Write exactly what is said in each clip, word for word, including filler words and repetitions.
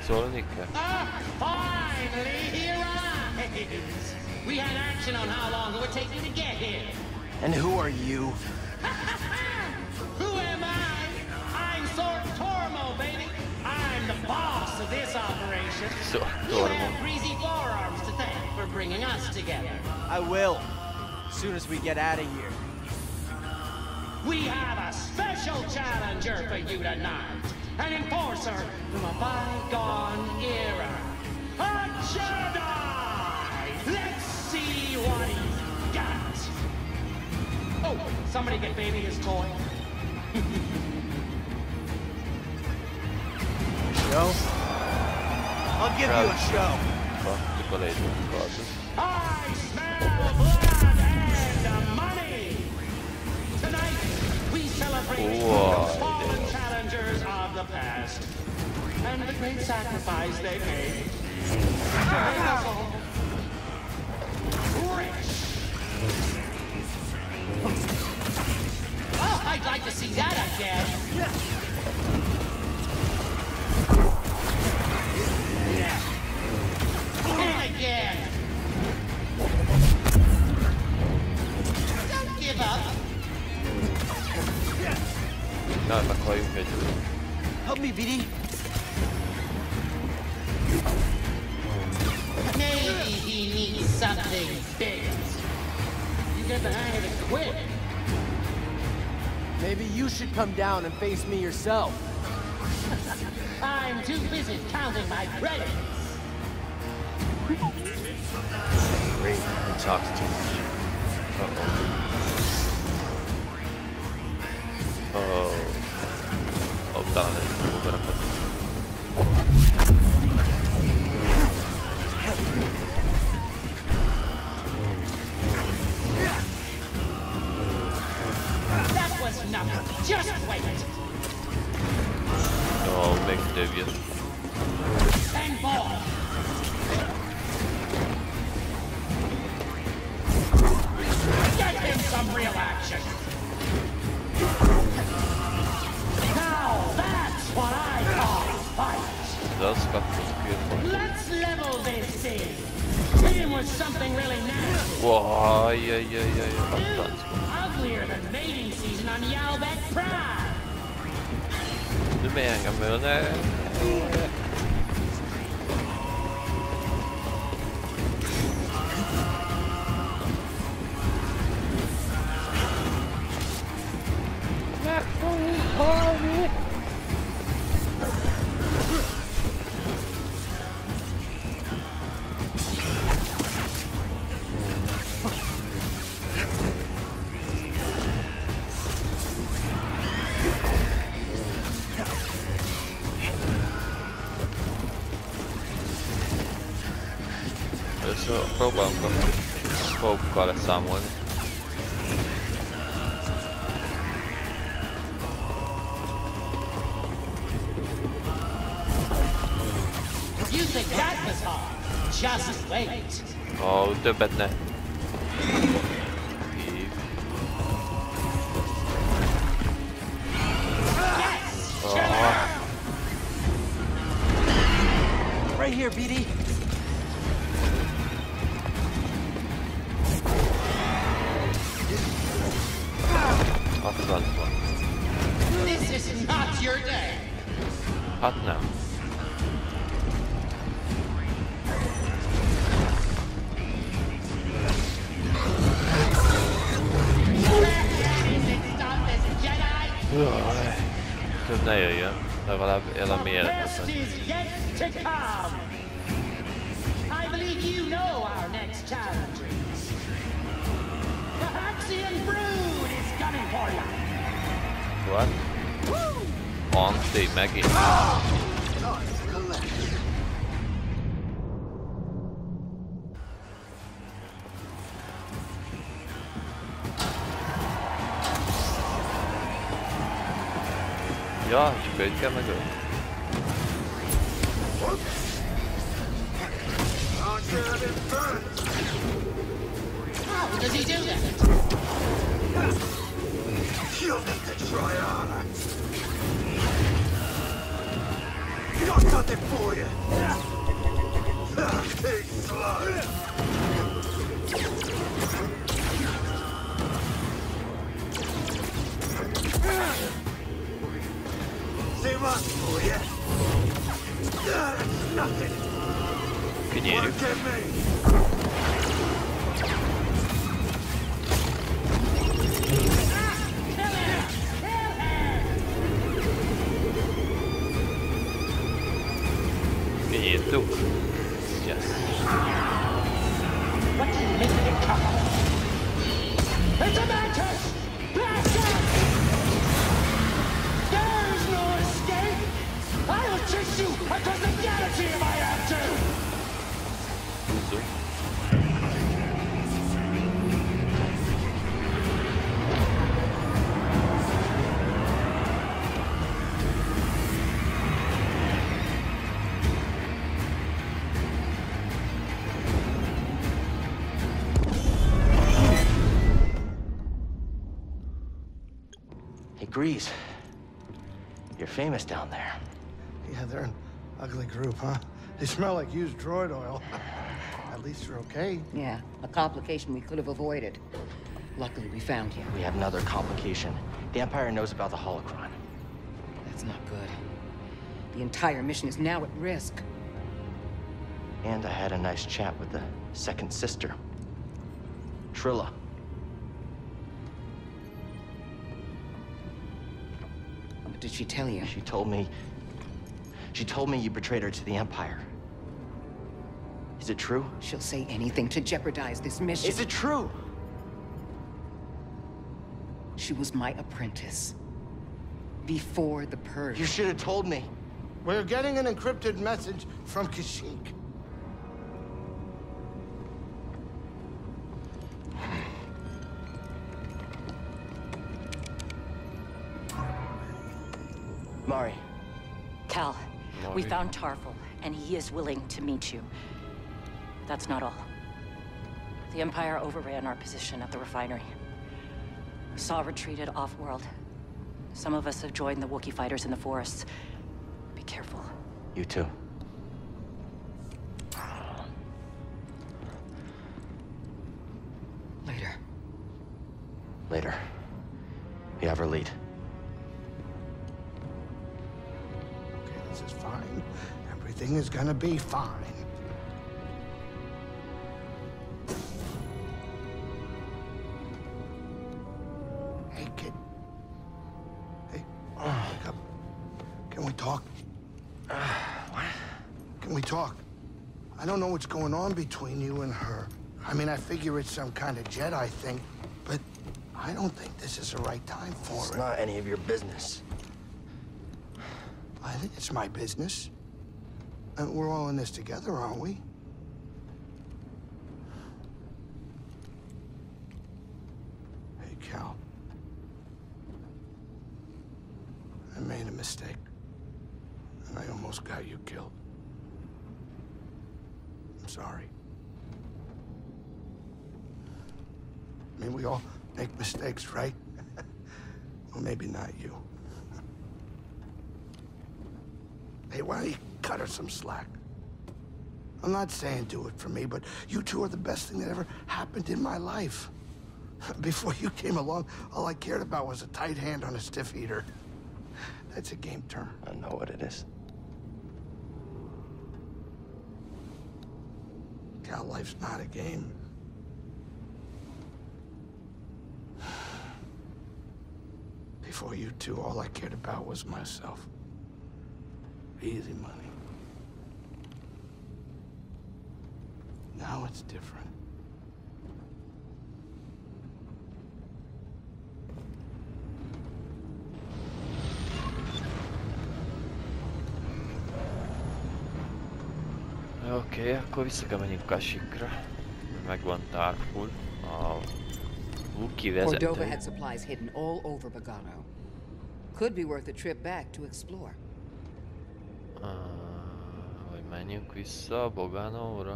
Szólni kell? Ah, finally, here I is. We had action on how long it would take you to get here. And who are you? Who am I? I'm Sort Tormo, baby. I'm the boss of this operation. Sort You Tormo. have greasy forearms to thank for bringing us together. I will. As soon as we get out of here. We have a special challenger for you tonight. An enforcer from a bygone era. A Jedi! Let's see what he's got. Oh, somebody get baby his toy. Show? I'll give you a show. Fatto qual è il tuo coso? I smell blood and money! Tonight, we celebrate Wow. the fallen challengers of the past and the great sacrifice they made to make us all rich. Oh, I'd like to see that again. And again. Don't give up. No, meghalljunk együtt. Help me, V D. Maybe he needs something big. You get the hang of it quick. Maybe you should come down and face me yourself. I'm too busy counting my credits. Great. He talks too much. Uh-oh. Oh. Oh, darn it. We're gonna put That was nothing. Just wait. No, make devious. And ball. Get him some real action. Now that's what I call a fight. Das got beautiful. Let's level this thing. Hit him with something really nasty. Wow, aj, aj, aj, aj. Fantastiskt. Uglier than mating season on Yalbek Prime. Du menar med den här? Så próbálunk a scope-kal leszámolni. You think that was hard? Just wait. Ó, többet ne. Hív. Yes! Ah, Right here, V D. hat az van. This is not your day. Hát nem. Jaj. Több ne jöjjön. Legalább elemi életesen. I believe you know our next challenger. The Haxian Brood is coming for you. What? Antti megint. Ja, csak őt kell megölni. How does he do that? You'll need to try harder. Got nothing for you. Big slug. Say what for you? That's nothing. Figyelj. Look at me. Finito. Yes. What do you make it come? It's a mantis! Blast it! There's no escape! I'll chase you across the galaxy if I have to! Uso. Hey, Grease. You're famous down there. Yeah, they're an ugly group, huh? They smell like used droid oil. At least you're okay. Yeah, a complication we could have avoided. Luckily, we found you. We have another complication. The Empire knows about the holocron. That's not good. The entire mission is now at risk. And I had a nice chat with the second sister, Trilla. What did she tell you? She told me... She told me you betrayed her to the Empire. Is it true? She'll say anything to jeopardize this mission. Is it true? She was my apprentice. Before the Purge. You should have told me. We're getting an encrypted message from Kashyyyk. Mari. Cal, we Mari. found Tarful, and he is willing to meet you. That's not all. The Empire overran our position at the refinery. Saw retreated off-world. Some of us have joined the Wookiee fighters in the forests. Be careful. You too. Later. Later. You have her lead. Okay, this is fine. Everything is gonna be fine. Hey, kid. Hey, wake up. Can we talk? What? Can we talk? I don't know what's going on between you and her. I mean, I figure it's some kind of Jedi thing, but I don't think this is the right time for It's it. not any of your business. I think it's my business. And we're all in this together, aren't we? Hey, Cal. I made a mistake. And I almost got you killed. I'm sorry. I mean, we all make mistakes, right? Well, maybe not you. Hey, why don't you cut her some slack? I'm not saying do it for me, but you two are the best thing that ever happened in my life. Before you came along, all I cared about was a tight hand on a stiff heater. That's a game term. I know what it is. Cal, life's not a game. Before you two, all I cared about was myself. Easy money. Now it's different. Oké, okay, akkor vissza kell menjünk Kashyyyk-ra. Megvan Tarful, a Wookiee Cordova vezető. had supplies hidden all over Bogano. Could be worth a trip back to explore. Uh, hogy menjünk vissza Bogano-ra?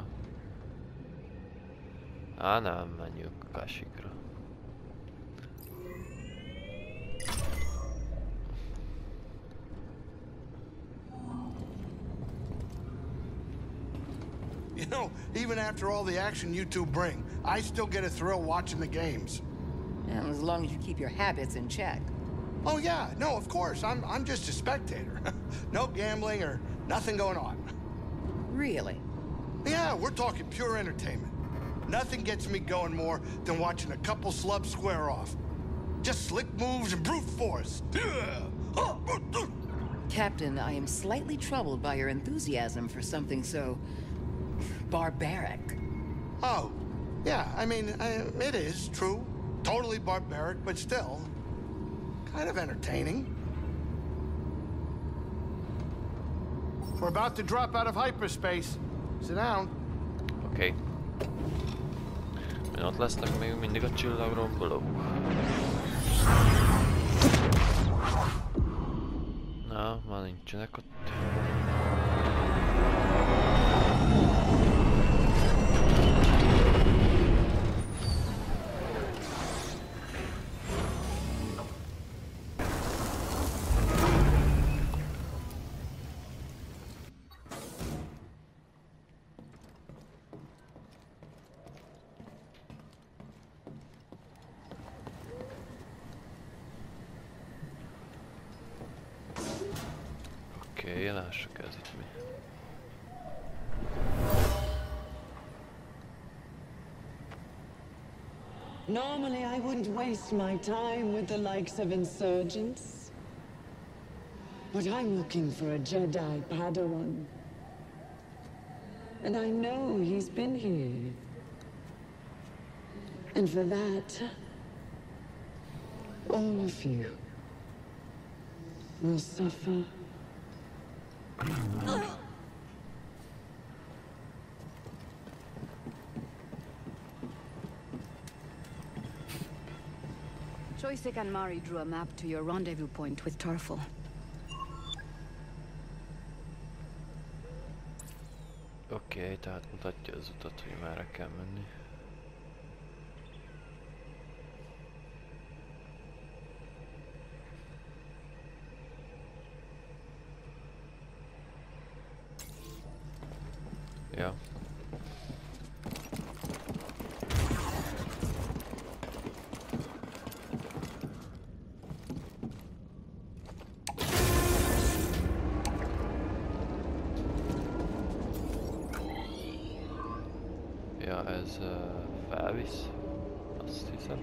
Á, nem, menjünk Kashyyyk-ra. You know, even after all the action you two bring, I still get a thrill watching the games. And as long as you keep your habits in check. Oh yeah, no, of course. I'm I'm just a spectator. No gambling or nothing going on. Really? Yeah, we're talking pure entertainment. Nothing gets me going more than watching a couple slubs square off. Just slick moves and brute force. Captain, I am slightly troubled by your enthusiasm for something so barbaric. Oh, yeah, I mean, I, it is true. Totally barbaric, but still kind of entertaining. We're about to drop out of hyperspace. Sit down. Oké. Okay. Ott lesznek még mindig a csillagrombolók. Na, már nincsenek ott. Oké, okay, lássuk ez itt mi. Normally I wouldn't waste my time with the likes of insurgents. But I'm looking for a Jedi Padawan. And I know he's been here. And for that, all of you will suffer. Choisek and Mari drew a map to your rendezvous point with Tarful. Oké, okay, tehát mutatja az utat, hogy merre kell menni. Ja. Ja, ez uh, felvisz, azt hiszem.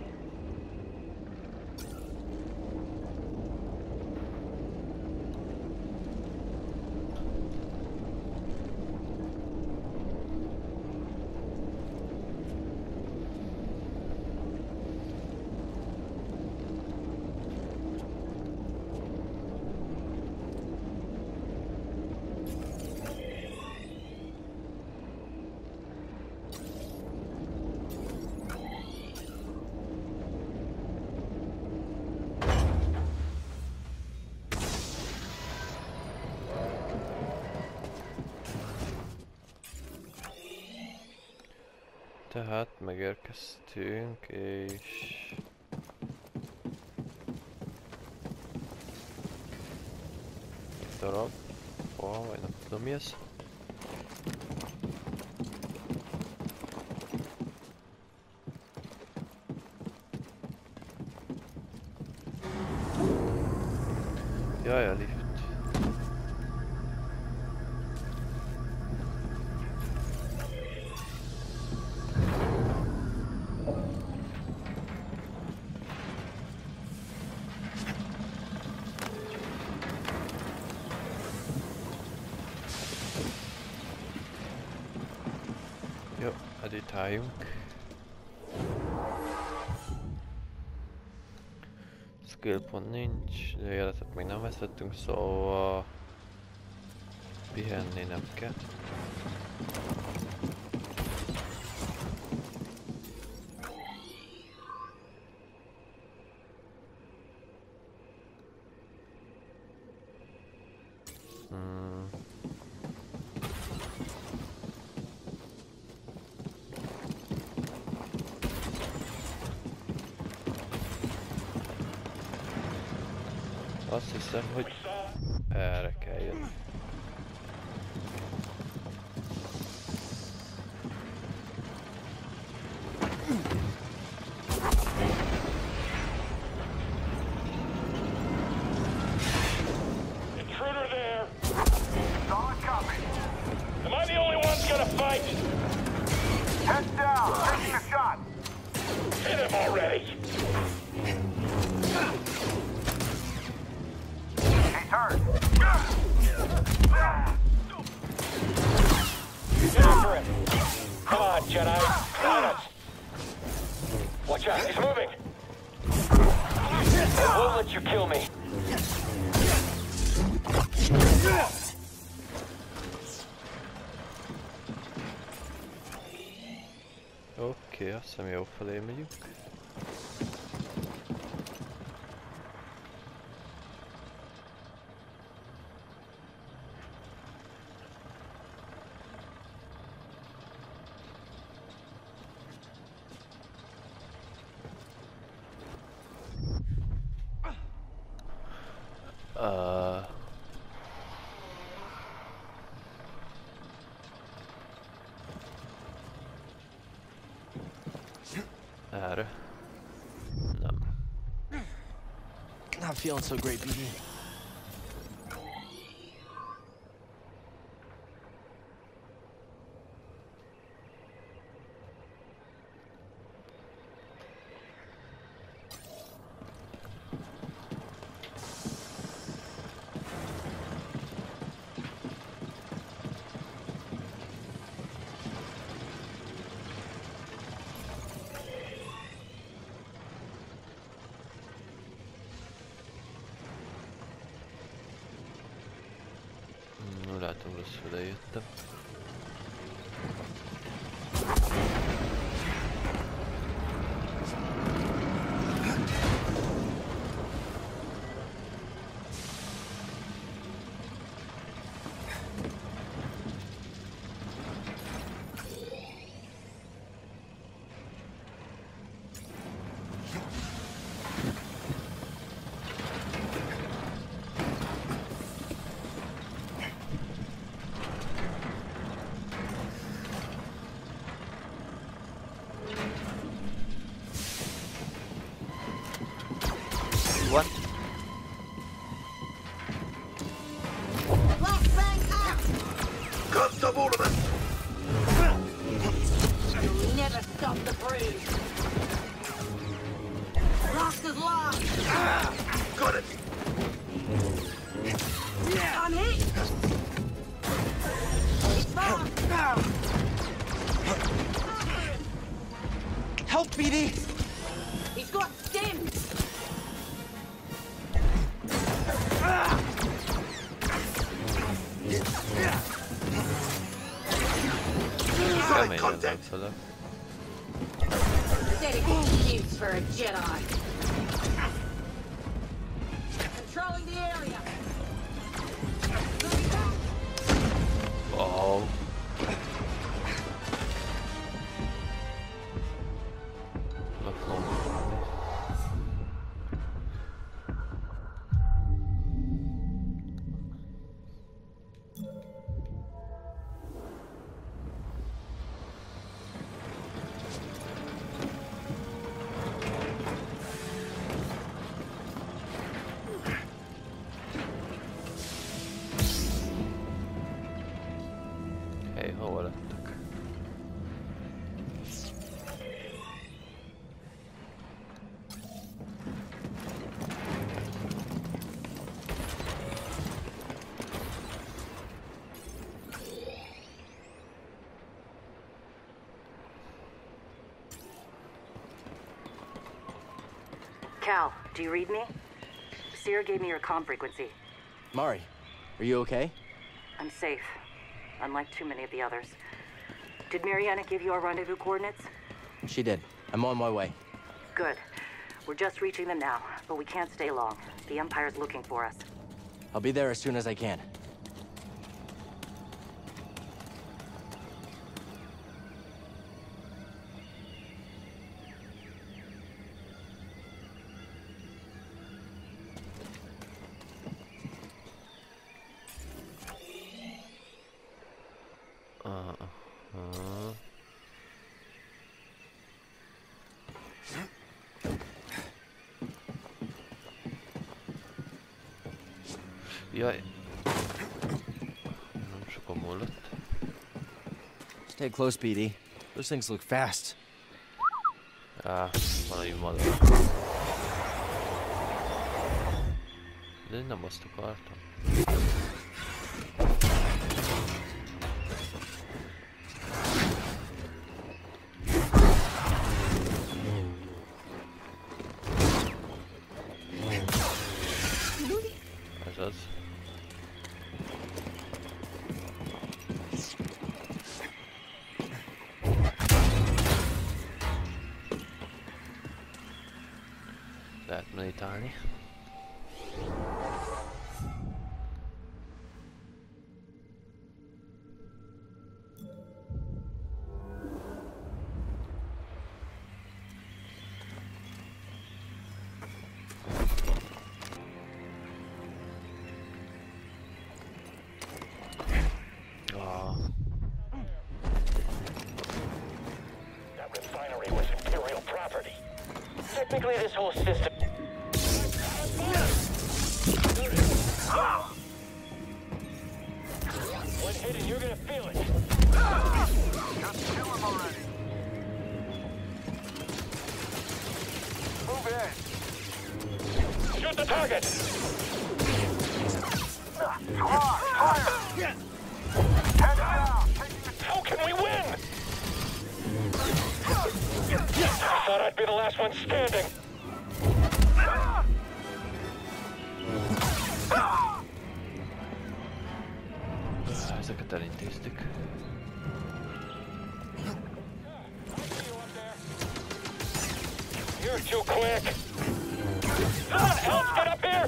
Tehát megérkeztünk, és... egy darab. Oh, vagy nem tudom mi ez. Jaj, a lift. Jó, editáljunk. Skill pont nincs, de életet még nem vesztettünk, szóval pihenni nem kell. Hmm. Azt hiszem, hogy erre kell jönni. Hey, turn. After him. Come on, Jedi. Got us. Watch out, he's moving. I won't let you kill me. Oké, azt hiszem jó felé megyünk. Uh... Erre. Nem. Not feeling so great, B D. No, látom, rossz fele jöttem. One. Can't stop all of us. You'll never stop the breeze. Lost is lost. Got it. I'm hit. He's far. Help, B D! He's got stems. Kemény ezzel fele. Pathetic excuse for a Jedi. Controlling the area. Oh. Hely, hova lettek? Cal, do you read me? Seer gave me your comm frequency. Mari, are you okay? I'm safe, unlike too many of the others. Did Mariana give you our rendezvous coordinates? She did. I'm on my way. Good. We're just reaching them now, but we can't stay long. The Empire's looking for us. I'll be there as soon as I can. Uh-huh. Jaj. Nem sokan múlott. Stay close, B D. Those things look fast. Ah. valami madár. De én nem azt akartam. Ez az. Lehet meditálni. Technically, this whole system... One hit and you're gonna feel it. Just kill him already. Move in. Shoot the target! Squad, fire! Head down. How can we win? I thought I'd be the last one standing. Ezeket elintéztük. You're too quick. Someone else get up here!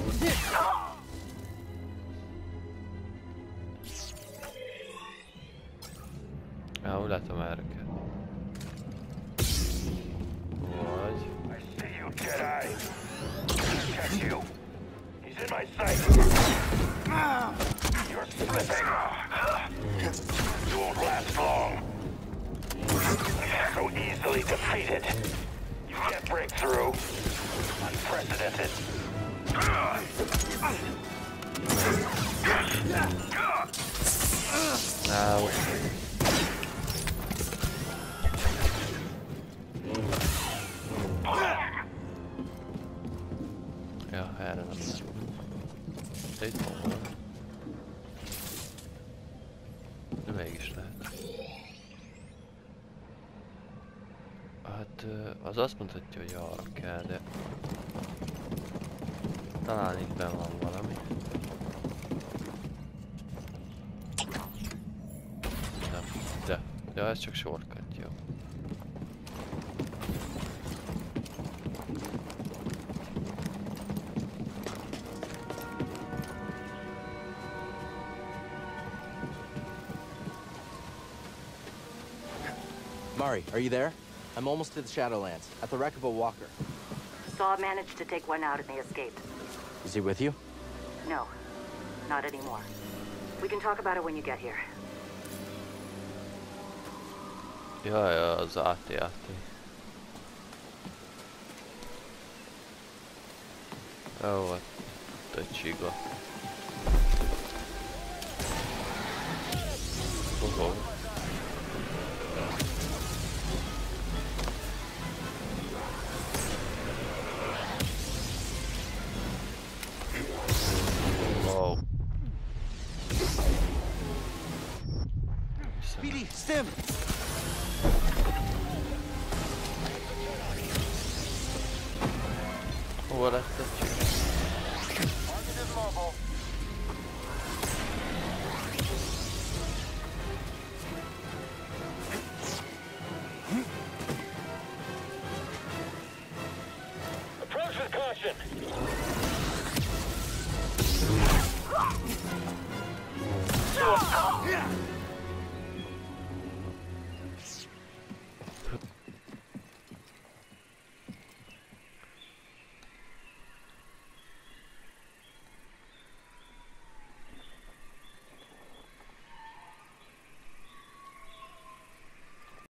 Ja, úgy látom erre kell. Vagy... I see you, Jedi. Catch you. He's in my sight. You're slipping. You won't last long. So easily defeated. You can't break through. Unprecedented. Now. Ja, erre nem lehet. De itt van valami. De mégis lehet. Hát az azt mondhatja, hogy arra kell, de... Talán itt benn van valami. Nem, de. Ja, ez csak shortcut, jó. Mari, are you there? I'm almost to the Shadowlands, at the wreck of a walker. Saw managed to take one out in the escape. Is he with you? No, not anymore. We can talk about it when you get here. Ja, ja, az átjáték. Jó, hát egy csiga. Oh, wow. Speedy, Stim! Hova lett a csiga? Approach with caution. Yeah.